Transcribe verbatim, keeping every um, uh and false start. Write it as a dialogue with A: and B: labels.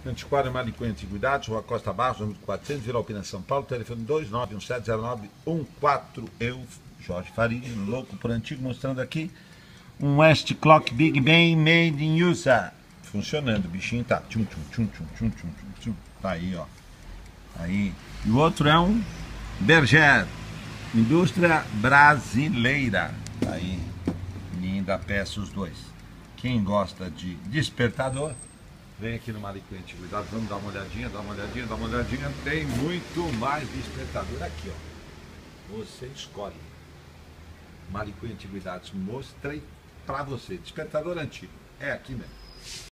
A: Antiquário Malicunha Antiguidades, Rua Costa Barros, número quatrocentos, Vila Alpina, São Paulo, telefone dois nove um sete zero nove um quatro. Eu, Jorge Faria, louco por antigo, mostrando aqui um West Clock Big Ben Made in U S A. Funcionando, o bichinho tá tchum, tchum, tchum, tchum, tchum, tchum, tchum, tchum. Tá aí, ó. Aí. E o outro é um Berger, indústria brasileira. Tá aí. Linda peça os dois. Quem gosta de despertador, vem aqui no Malicunha Antiguidades, vamos dar uma olhadinha, dar uma olhadinha, dar uma olhadinha. Tem muito mais despertador aqui, ó. Você escolhe. Malicunha Antiguidades, mostrei pra você. Despertador antigo. É aqui mesmo.